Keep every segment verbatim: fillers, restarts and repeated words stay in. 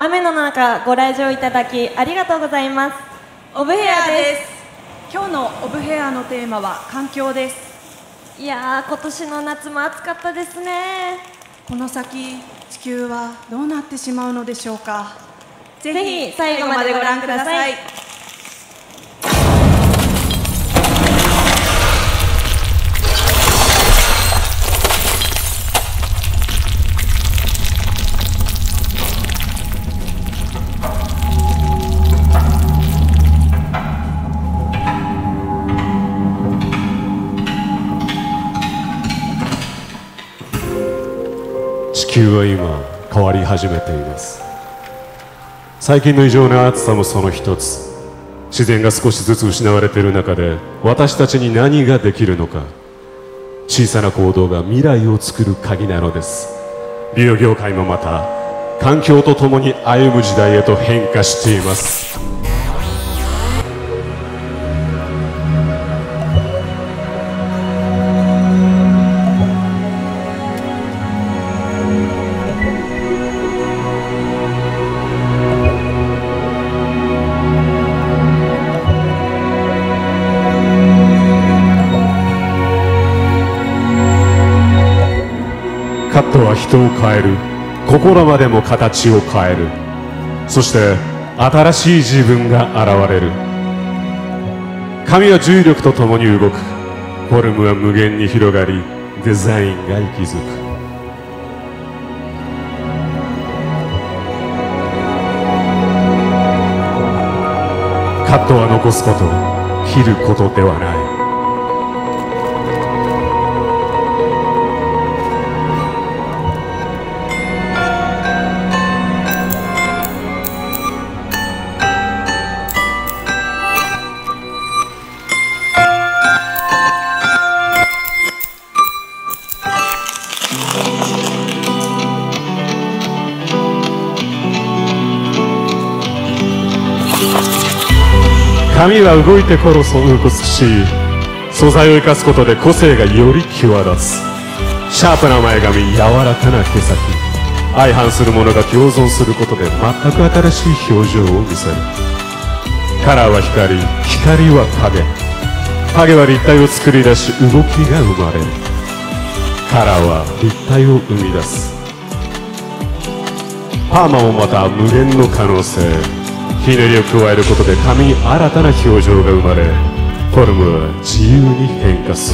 雨の中ご来場いただきありがとうございます。オブヘアです。 今日のオブヘアのテーマは環境です。 いやー、今年の夏も暑かったですね。 この先地球はどうなってしまうのでしょうか。ぜぜひ最後までご覧ください。 地球は今変わり始めています。最近の異常な暑さもその一つ。自然が少しずつ失われている中で私たちに何ができるのか。小さな行動が未来を作る鍵なのです。美容業界もまた環境とともに歩む時代へと変化しています。カットは人を変える。心までも形を変える。そして新しい自分が現れる。髪は重力とともに動く。フォルムは無限に広がり、デザインが息づく。カットは残すこと、切ることではない。髪は動いてこそ美しい。素材を生かすことで個性がより際立つ。シャープな前髪、柔らかな毛先、相反するものが共存することで全く新しい表情を見せる。カラーは光、光は影、影は立体を作り出し動きが生まれる。カラーは立体を生み出す。パーマもまた無限の可能性。ひねりを加えることで髪に新たな表情が生まれ、フォルムは自由に変化する。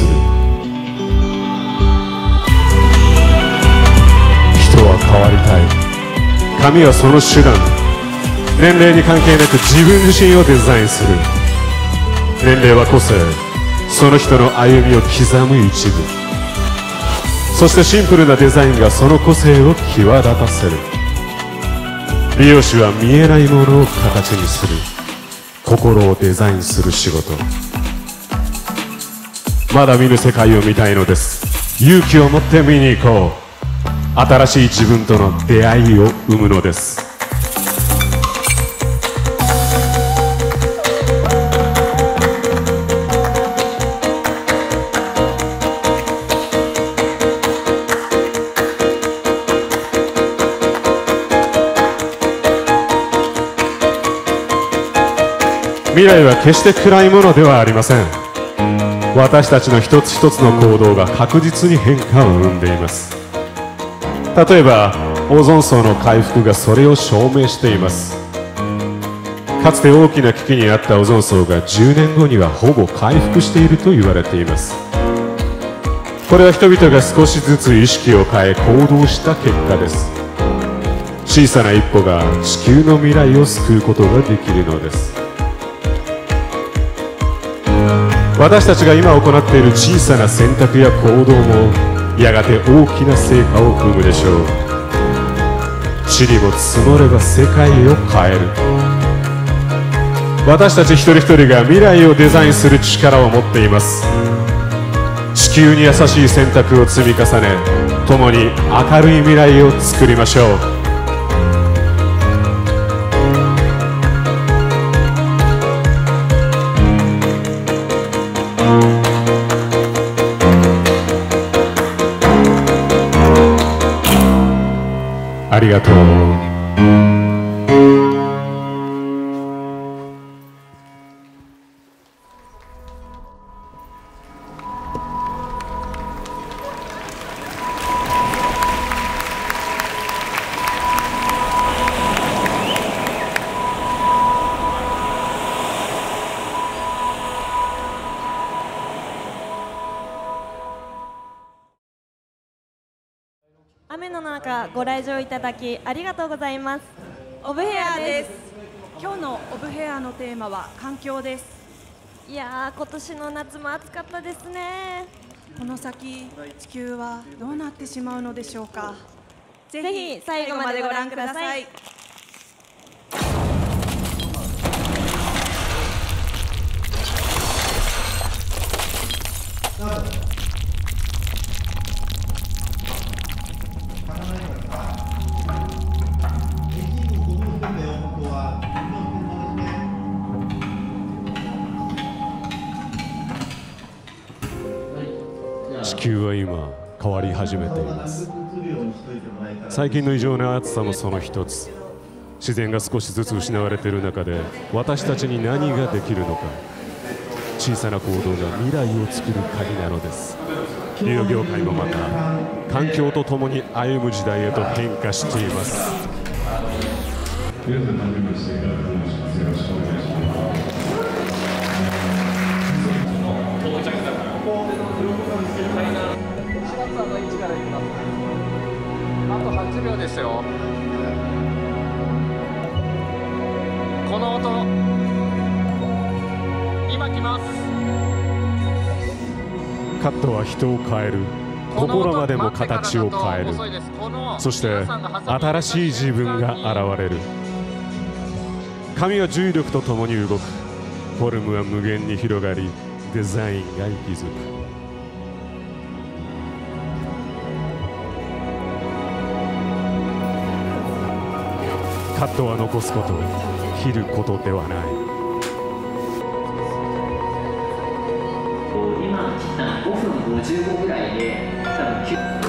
人は変わりたい。髪はその手段。年齢に関係なく自分自身をデザインする。年齢は個性。その人の歩みを刻む一部。そしてシンプルなデザインがその個性を際立たせる。美容師は見えないものを形にする。心をデザインする仕事。まだ見ぬ世界を見たいのです。勇気を持って見に行こう。新しい自分との出会いを生むのです。未来は決して暗いものではありません。私たちの一つ一つの行動が確実に変化を生んでいます。例えばオゾン層の回復がそれを証明しています。かつて大きな危機にあったオゾン層がじゅうねんごにはほぼ回復していると言われています。これは人々が少しずつ意識を変え行動した結果です。小さな一歩が地球の未来を救うことができるのです。私たちが今行っている小さな選択や行動もやがて大きな成果を生むでしょう。塵も積もれば世界を変える。私たち一人一人が未来をデザインする力を持っています。地球に優しい選択を積み重ね、共に明るい未来を作りましょう。ありがとう。 はご来場いただきありがとうございます。オブヘアです。 今日のオブヘアのテーマは環境です。 いやー、今年の夏も暑かったですね。 この先地球はどうなってしまうのでしょうか。ぜぜひ最後までご覧ください。 地球は今変わり始めています。最近の異常な暑さもその一つ。自然が少しずつ失われている中で私たちに何ができるのか。小さな行動が未来を作る鍵なのです。医療業界もまた環境とともに歩む時代へと変化しています。皆さん、はじめまして、ガルト申します。よろしくお願いします。 あとはちびょうですよ。この音、今来ます。 カットは人を変える。心までも形を変える。そして新しい自分が現れる。紙は重力とともに動く。フォルムは無限に広がり、デザインが息づく。カットは残すこと、切ることではない。 今切ったのごふんごじゅうごぐらいで多分きゅう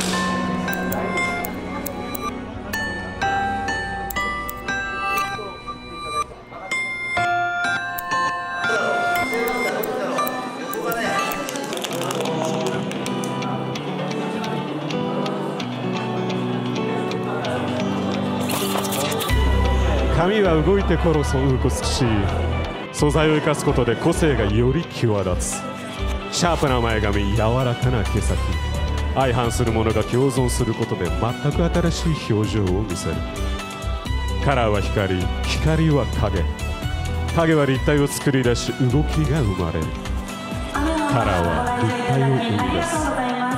紙は動いてこそ美しい。素材を生かすことで個性がより際立つ。シャープな前髪、柔らかな毛先、相反するものが共存することで全く新しい表情を見せる。カラーは光、光は影、影は立体を作り出し動きが生まれる。カラーは立体を生み出す。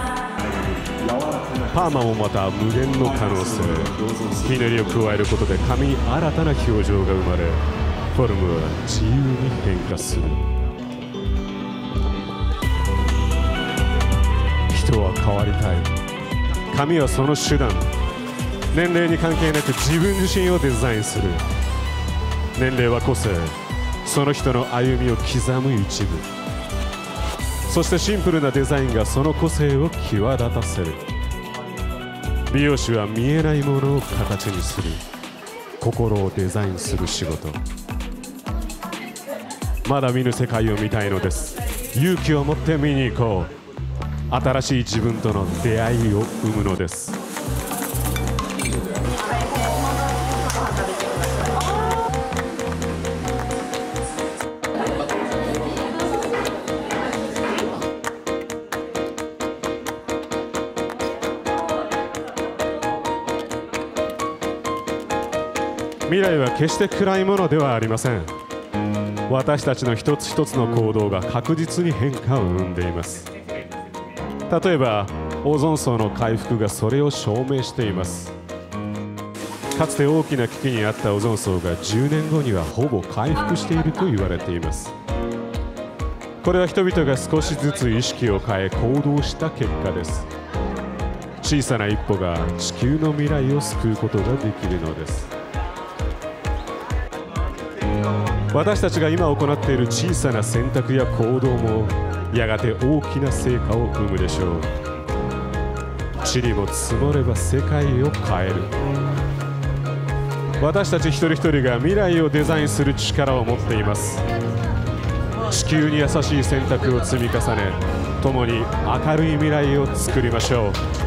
パーマもまた無限の可能性。ひねりを加えることで髪に新たな表情が生まれ、フォルムは自由に変化する。人は変わりたい。髪はその手段。年齢に関係なく自分自身をデザインする。年齢は個性。その人の歩みを刻む一部。そしてシンプルなデザインがその個性を際立たせる。美容師は見えないものを形にする。心をデザインする仕事。まだ見ぬ世界を見たいのです。勇気を持って見に行こう。新しい自分との出会いを生むのです。未来は決して暗いものではありません。私たちの一つ一つの行動が確実に変化を生んでいます。例えばオゾン層の回復がそれを証明しています。かつて大きな危機にあったオゾン層がじゅうねんごにはほぼ回復していると言われています。これは人々が少しずつ意識を変え行動した結果です。小さな一歩が地球の未来を救うことができるのです。私たちが今行っている小さな選択や行動もやがて大きな成果を生むでしょう。塵も積もれば世界を変える。私たち一人一人が未来をデザインする力を持っています。地球に優しい選択を積み重ね、共に明るい未来を作りましょう。